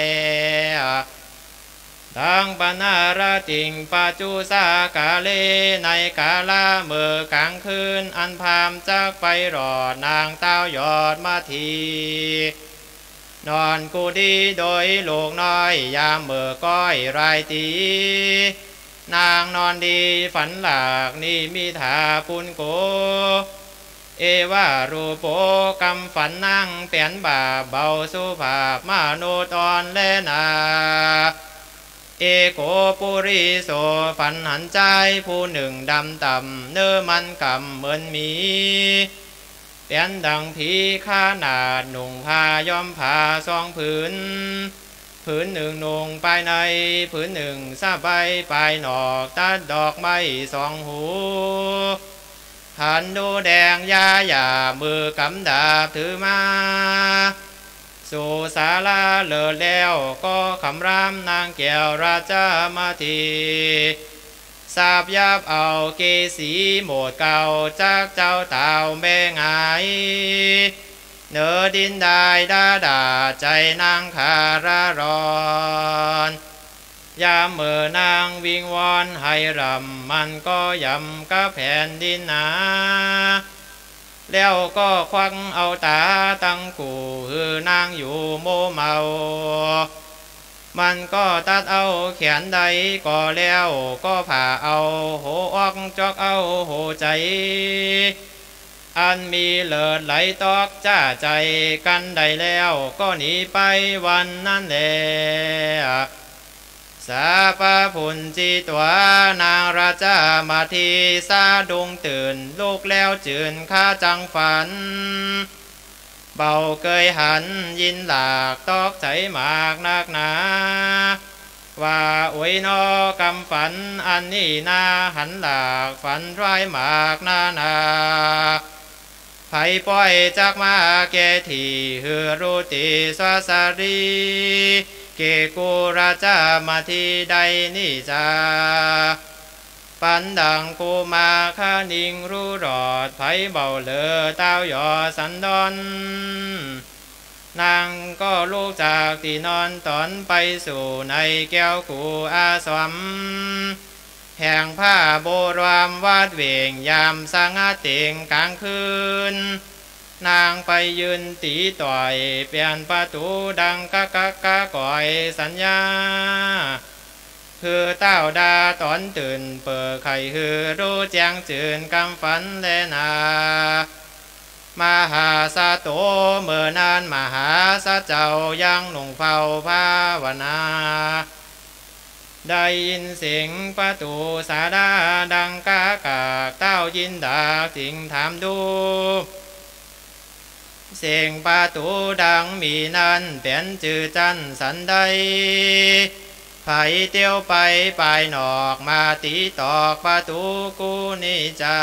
ทั้งปนาราติงปาจุสากาเลในกาลาเมื่อกลางคืนอันพามจักไปรอดนางเต้ายอดมาทีนอนกูดีโดยลูกน้อยยามเมื่อก้อยรายตีนางนอนดีฝันหลากนี่มีถาปุนโกเอวารูโปกำฝันนั่งเปลี่ยนบาเบาสุภาพมาโนตอนแลนาเอโกปุริโสฝันหันใจผู้หนึ่งดำต่ำเนื้อมันกำเหมือนมีเปลี่ยนดังผีข้านาดหนุ่งผ้าย้อมผ้าซองผืนหนึ่งนุ่งไปในผืนหนึ่งซาใบปลายหนอกตัดดอกไม้สองหูหันดูแดงยาหยามือกำดาบถือมาสู่ศาลาเลิศแล้วก็คำรามนางแก้วราชามาทีสาบยับเอาเกสีโหมดเก่าจากเจ้าเต่าแม่งายเนื้อดินได้ด่าใจนางคารารอนยามเมื่อนางวิงวอนให้รำมันก็ยำกับแผ่นดินหนาแล้วก็ควักเอาตาตั้งกูคือนางอยู่โมเมามันก็ตัดเอาแขนใดก็แล้วก็ผ่าเอาโหออกจอกเอาโหใจอันมีเลิศไหลตอกจ้าใจกันได้แล้วก็หนีไปวันนั้นแหละสาปะผุนจีตัวนางราชามาทีสาดุงตื่นลูกแล้วจืนข้าจังฝันเบาเกยหันยินหลากตอกใจมากนักหนาว่าโอยนอกำฝันอันนี้นาหันหลากฝันร้ายมากนาไผป้อยจากมาแก่ที่หือรุติสวสารีเกกุราชามาที่ใดนิจาปันดังกูมาคานิงรู้รอดไผเบาเลอเต้าหยอสันดอนนางก็ลูกจากที่นอนตอนไปสู่ในแก้วกูอาสวมแห่งผ้าโบรามวาดเวงยามสางาเตียงกลางคืนนางไปยืนตีต่อยเปลี่ยนประตูดังกะกะกะก่อยสัญญาคือเต้าดาตอนตื่นเปิดไข่คือรู้แจ้งจืนกำฝันแลนามหาสาโตเมื่อนานมหาสาเจ้ายังหนุ่งเฝ้าภาวนาได้ยินเสียงประตูสาดาดังกากากเต้ายินดาสิ่งถามดูเสียงประตูดังมีนั้นเป็นจือจันสันใดไผเตียวไปปลายนอกมาตีตอกประตูกูนิจา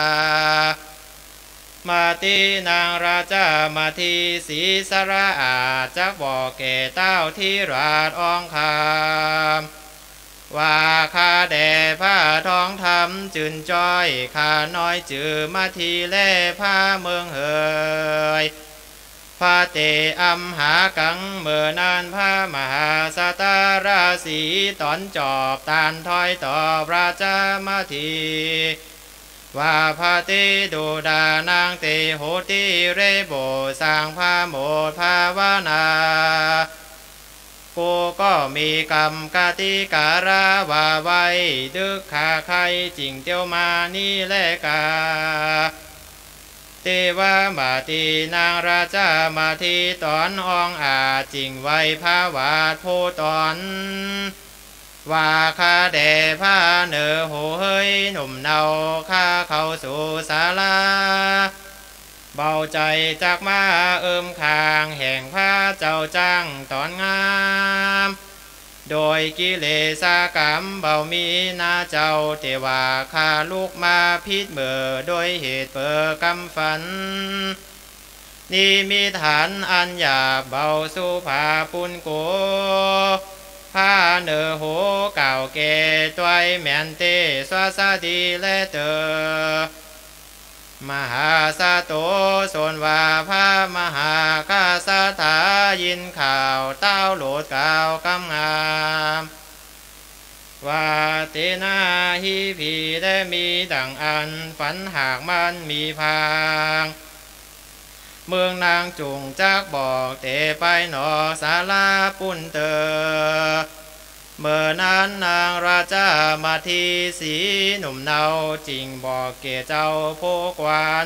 มาตีนางราชามาทีสีสระอาจักบอกแก่เต้าที่ราชองคามว่าข้าแด่ผ้าทองทำจืนจ้อยข้าน้อยจือมาทีแล่ผ้าเมืองเฮยพระเตอัมหากังเมื่อนานพระมหาสตาราศีตอนจอบตานถอยตอบราชามาทีว่าพระเตดูดานางเตโหติเรโบสร้างพระโมดภาวนากูก็มีกรรมกติการาว่าไว้ดึกขาใครจริงเตียวมานี่แลกาเทวามาตีนางราชามาทีตอนองอาจริงไว้ภาวาดโพตอนว่าข้าแด่ผ้าเนอโหเฮยหนุ่มเนาข้าเข้าสู่ศาลาเบาใจจากมาคางแห่งผ้าเจ้าจ้างตอนงามโดยกิเลสกรรมเบามีนาเจ้าเทว่าข้าลูกมาพิษเมื่อโดยเหตุเปิดกำฝันนี่มีฐานอันหยาบเบาสุภาปุณโกผ้าเนอโหเก่าแก่ต้วยแมนเตสวสดีและเตอมหาสาโตโสนว่าพระมหาคาสาถายินข่าวเต้าโหลดก่าวกำงามว่าเตนาหิพีได้มีดังอันฝันหากมันมีพางเมืองนางจุงจักบอกเตไปหนอศาลาปุณเตอเมื่อนั้นนางราชามาทีสีหนุ่มเนาจริงบอกเกเจ้าโพกวัน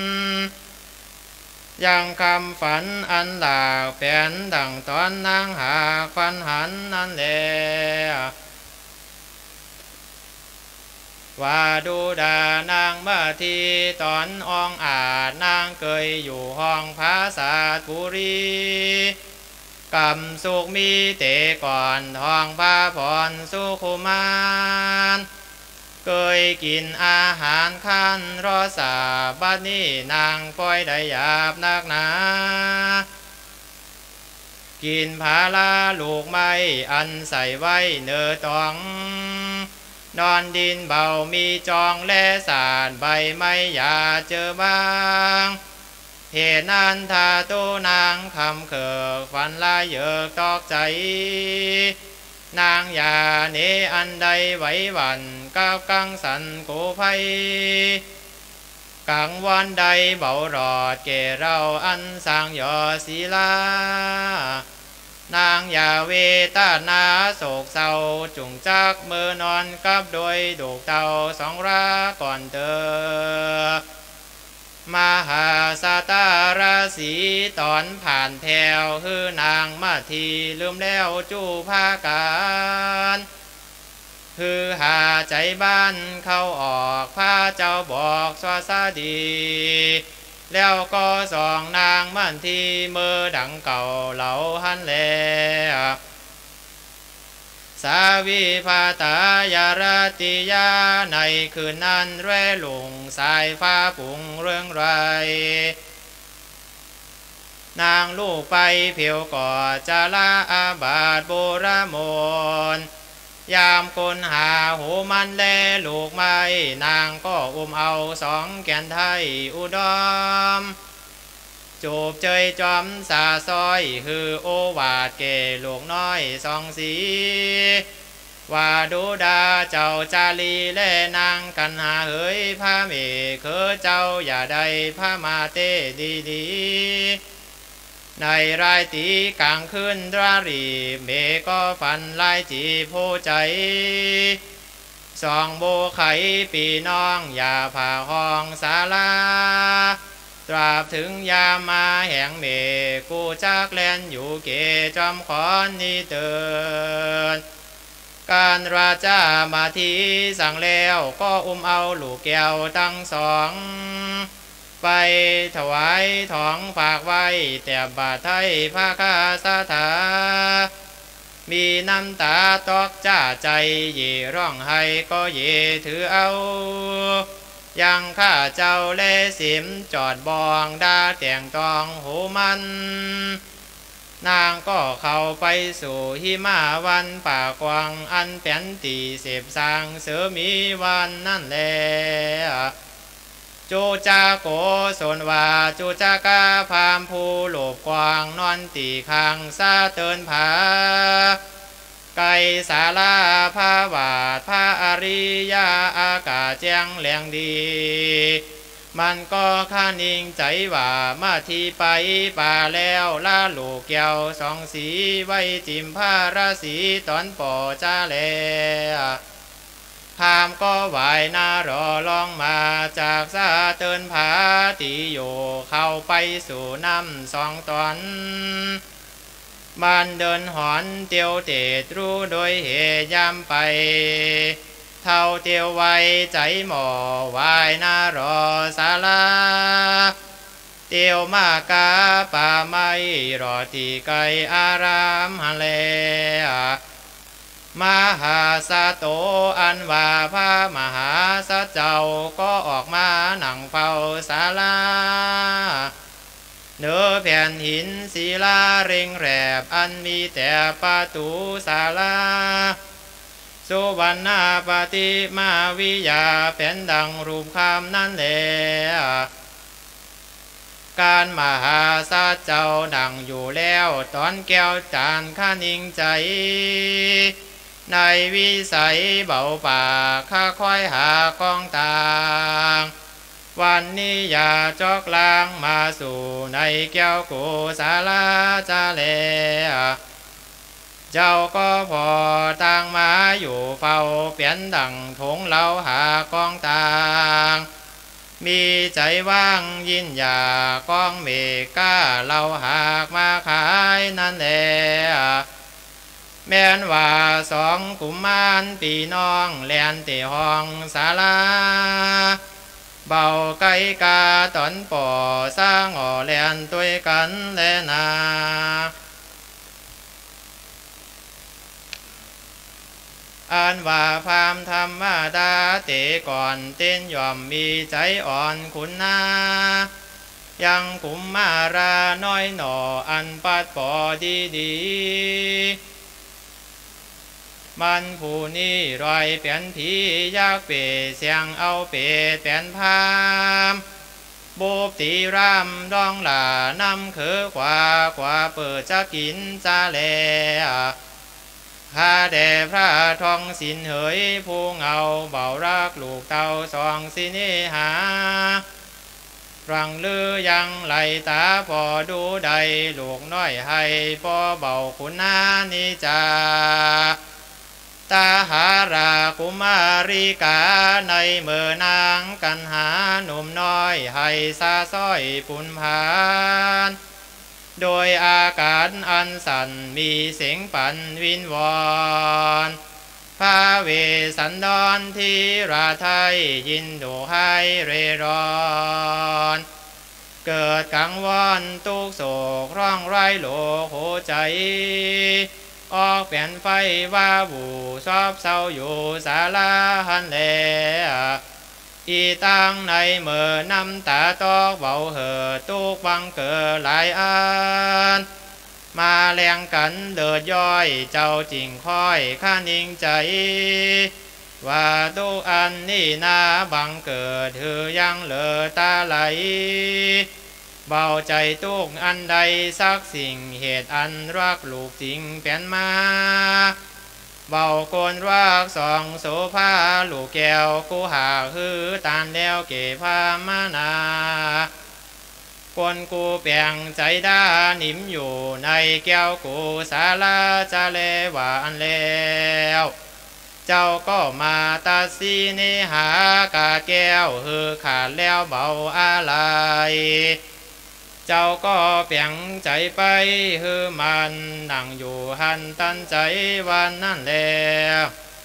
ยังคำฝันอันหลากแผนดังตอนนางหาฟันหันนั่นแหละว่าดูดานางมาทีตอนองอาจนางเคยอยู่ห้องภาษาปุรีกำสุขมีเตก่อนทองพาผ่อนสุขุมานเคยกินอาหารคันรอสาบัดนี้นางปล่อยได้หยาบนักหนากินผาลาลูกไม้อันใส่ไว้เนื้อตองนอนดินเบามีจองและสารใบไม้อย่าเจอบ้างเหตุนั้นทาตูนางคำเขิกฝันลายเยือกตอกใจนางยาเนอันใดไหวหวั่นก้าวกังสันกูภัยกังวันใดเบารอดเกเราอันสร้างยอศีลานางยาเวตานาโศกเศร้าจุงจักมือนอนกับโดยดูกเต่าสองราก่อนเตอมหาสตาราศีตอนผ่านแถวคือนางมาทีลืมแล้วจูภาการคือหาใจบ้านเข้าออกพระเจ้าบอกสวสดีแล้วก็สองนางมันทีเมื่อดังเก่าเหล่าหันแลสาวิภาตายารติยาในคืนนั้นแร่หลงสายฟ้าปุ่งเรื่องไรนางลูกไปเพียวก่อจะละอาบาดโบราโมนยามคนหาหูมันแลลูกไม้นางก็เอาสองแก่นไทยอุดมจูบเจยจอมสาซอยคือโอวาดเกลูกน้อยสองสีว่าดูดาเจ้าจาลีและนางกันหาเฮยพระเมฆเจ้าอย่าได้พระมาเตดีในรายตีกลางคืนดรารีเมก็ฟันลายจีโพใจสองโบไขปีน้องอย่าผ่าห้องศาลาตราบถึงยามมาแห่งเมกูจักแลนอยู่เกจอมขอนนี้เตือนการราชามาทีสั่งแล้วก็เอาลูกแก้วทั้งสองไปถวายทองฝากไว้แต่บาทไทยพระคาสถามีน้ำตาตอกจ้าใจเย่ร้องไห้ก็เย่ถือเอายังข้าเจ้าเลสิมจอดบองดาแต่งตองหูมันนางก็เข้าไปสู่หิมาวันป่ากวางอันเป็นตีเสพสางเสือมีวันนั่นแหละจูจาโกสนว่าจูจากาพามผู้หลบกวางนอนตีคางซาเตินผาไก่สาลาพระวาดพระอริยาอากาศแจ้งแหลงดีมันก็ข้านิ่งใจว่ามาที่ไปป่าแล้วล่าลูกแก้วสองสีไว้จิมพระราศีตอนป่อจ้าแลพามก็ไหวหน้ารอลองมาจากซาเตินผาตีอยู่เข้าไปสู่น้ำสองตอนบ้านเดินหอนเตียวเตดรู้โดยเหตุยามไปเท่าเตียวไว้ใจหมอไหวหน้ารอศาลาเตียวมากาป่าไม้รอที่ไกลอารามฮะเลมหาสะโตอันว่าพระมหาสัจเจ้าก็ออกมาหนังเฝ้าศาลาเนื้อแผ่นหินศิลาเร่งแรบอันมีแต่ประตูศาลาสุวรรณปฏิมาวิยาเป็นดังรูปคำนั่นแหละการมหาสัจเจ้าดังอยู่แล้วตอนแก้วจานข้านิ่งใจในวิสัยเบาป่าข้าค่อยหากองต่างวันนี้อย่าจอกลางมาสู่ในแก้วกูศาลาจาเลเจ้าก็พอต่างมาอยู่เฝ้าเปลี่ยนดังถงเราหากองต่างมีใจว่างยินอยากกองเมฆ้าเราหากมาขายนั่นแหละแม้นว่าสองกุมารปีน้องแลนเตห้องศาลาเบาไก่กาตอนป่อสร้างอ่อแลนตัวกันแลนาอันว่าพามธรรมดาเตก่อนเต้นย่อมมีใจอ่อนคุณนายังกุมมาราน้อยหน่ออันปัดปอดีมันผู้นี้รอยเปลี่ยนผียากเปเสียงเอาเปเปลี่ยนพามบุบตีรำดองหล่านำคือกว่าเปิดจะกินจะแลข้าแด่พระทองสินเหยผู้เงาเบารักลูกเต่าสองสิเนหารังลือยังไหลตาพอดูใดลูกน้อยให้พอเบาคุณนานิจาตาหารากุมาริกาในเมื่อนางกันหาหนุ่มน้อยให้ซาซ้อยปุนพานโดยอาการอันสั่นมีเสียงปั่นวินวอนพระเวสสันดรที่ราไทยยินดูให้เรรอนเกิดกังวลทุกโศกร้องไร้โลกหัวใจออกเปลี่ยนไฟว่าบูชอบเศร้าอยู่ศาลาหันแลอีตังในเมื่อนำตาตอกเบาเหอตุกวังเกิดหลายอันมาแรงกันเดือดย้อยเจ้าจริงค่อยข้านิ่งใจว่าตุกอันนี่นาบังเกิดหือยังเหลือตาไหลเบาใจตุกอันใดสักสิ่งเหตุอันรักลูกจริงเปลี่ยนมาเบาโกนรักสองโสภาลูกแก้วกูหากฮือตานแล้วเก็บพามานาคนกูเปียงใจด้านิ่มอยู่ในแก้วกูสาลาจะเลวานแล้วเจ้าก็มาตัดสินหากาแก้วฮือขาดแล้วเบาอะไรเจ้าก็เปียงใจไปฮือมันนั่งอยู่หันตันใจวันนั้นแล้ว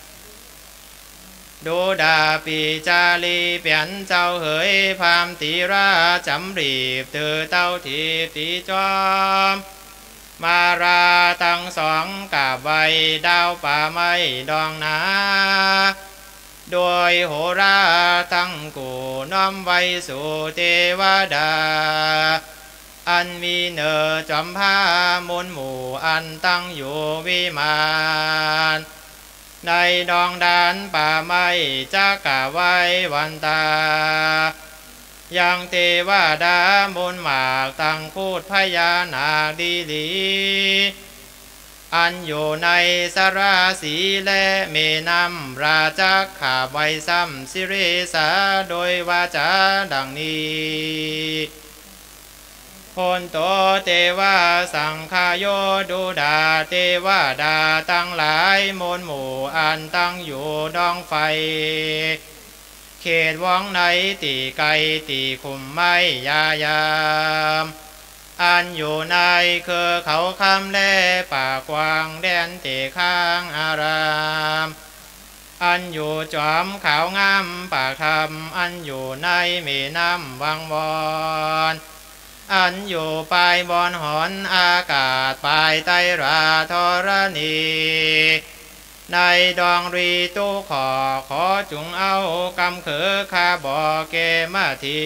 ดูดาปีจาลีเปลี่ยนเจ้าเหยพามตีราจำรีบตือเต้าทีตีจอมมาราตั้งสองกาบใบดาวป่าไม้ดองนาโดยโหราตั้งกูน้อมไว้สู่เทวดาอันมีเนอจอมพามนหมู่อันตั้งอยู่วิมานในดองดานป่าไม้จักกะไว้วันตายังเทวดามนหมากตั้งพูดพญานาคดีลีอันอยู่ในสราสีและเมนำราจักขาไว้ซ้ำสิริสาโดยวาจาดังนี้พลโตเทวาสังฆโยดูดาเทวดาตั้งหลายมนหมู่อันตั้งอยู่ดองไฟเขตวังในตีไกตีคุมไม่ยายามอันอยู่ในคือเขาคำและป่ากวางแดนเตข้างอารามอันอยู่จอมขาวงามปากธรรมอันอยู่ในเมน้ำวังวอนอันอยู่ปลายบอนหอนอากาศปลายไตราธรณีในดองรีตุขอจุงเอากำเขือคาบ่อเกมาที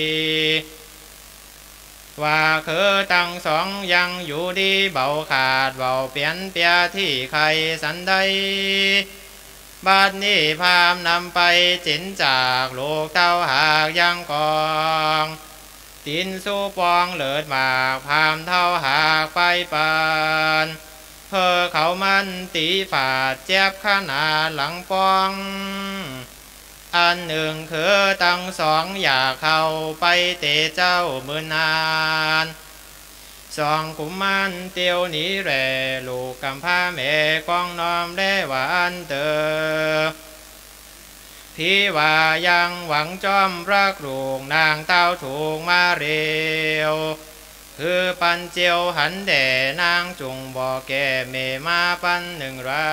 ว่าคือตั้งสองยังอยู่ดีเบาขาดเบาเปลี่ยนเปียที่ใครสันใดบัดนี้พามนำไปจินจากโลกเต้าหากยังกองตินสู้ปองเลิศมากพามเท่าหากไปปานเพอเขามันตีฝาดเจ็บขนาดหลังปองอันหนึ่งคือตั้งสองอยากเข้าไปเตะเจ้ามือนานสองกุมมันเตียวหนีแร่ลูกกำพร้าแม่กองน้อมได้หวานเตอพี่ว่ายังหวังจอมรักลูกนางเต้าถูกมาเร็วคือปันเจียวหันแด่นางจุงบ่อแก่เมมาปันหนึ่งรา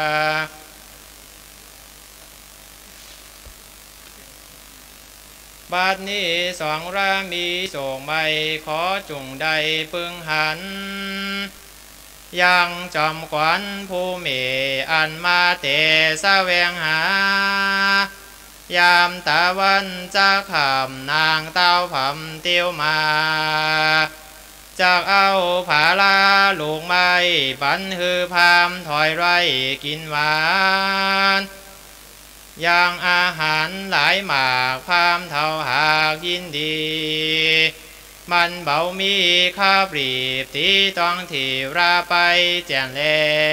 บัดนี้สองรามีโศกใบขอจุงใดปึงหันยังจอมขวัญผู้เมอันมาเตสแวงหายามตะวันจะขำนางเต้าผำเตียวมาจากเอาผาลาลูกไม้ปันฮือพามถอยไรกินหวานอย่างอาหารหลายหมากพามเท่าหากยินดีมันเบามีข้าปรีบตีต้องที่ราไปแจนแล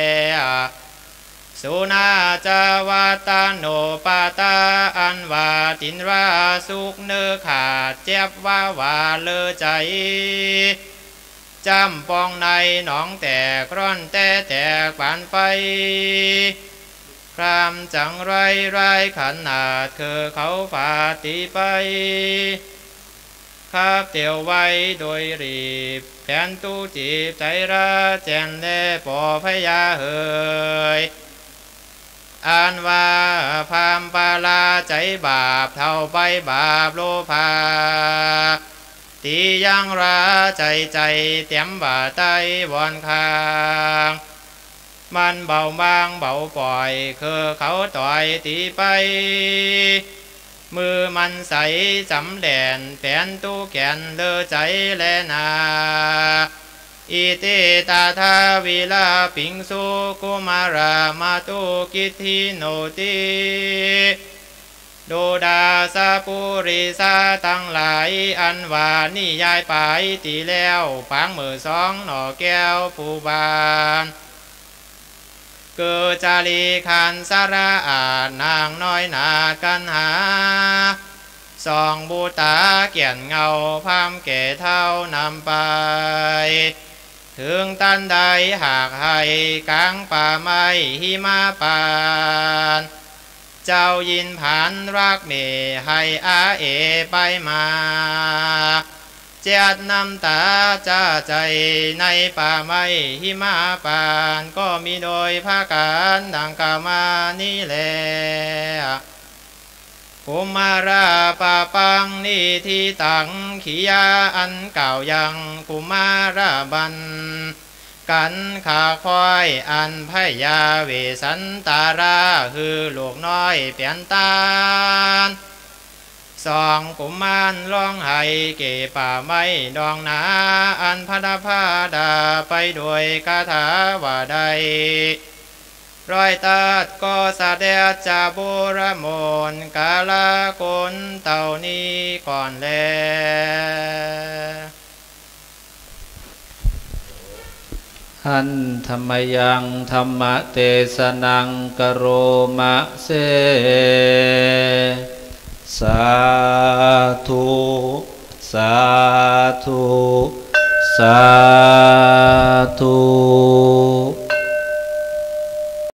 สุนาจาวาตาโนปาตาอันวาตินราสุกเนื้อขาดเจ็บว่าเลอใจจำปองในหนองแตกร่อนแตกปานไปครามจังไรขันนาดคือเขาฝาตีไปคาบเตียวไว้โดยรีบแผนตู้จีบใจระแจนแลปอพยาเฮยอ่านว่าพามปาลาใจบาปเท่าไปบาปโลภาตียังราใจเตรียมบาไตวอนคางมันเบาบางเบาปล่อยคือเขาต่อยตีไปมือมันใสจำแหลนแผนตู้แขนเลอใจแลนาอิติตาทาวิลาปิงสุกุมารามาตุกิทิโนติโดดาสาปุริสาตั้งหลายอันว่านิยายไปตีแล้วปางมือสองหน่อแก้วผู้บานเกิดจารีคันสาระอาจนางน้อยนากันหาสองบูตาเกี่ยนเงาพามแก่เท่านำไปถึงตันใดหากให้กลางป่าไม้หิมาปานเจ้ายินผ่านรักเมให้อาเอไปมาเจ็ดน้ำตาจ้าใจในป่าไม้หิมาปานก็มีโดยภาการดังกล่าวมานี้แลภูมาราปาปังนิทิตังขียาอันเก่ายังภูมาราบันกันขาควายอันพยาเวสันตาราคือลูกน้อยเปลี่ยนตาลสองกุมารร้องไห้เก็บป่าไม้ดองนาอันพดาพาดาไปด้วยคาถาว่าใดร้อยตัดก็สะเดชจาบุรมนกาลกลเต่านี้ก่อนแล
หันธรรมยังธรรมเตสนังกโรมะเสสาธุสาธุสาธุ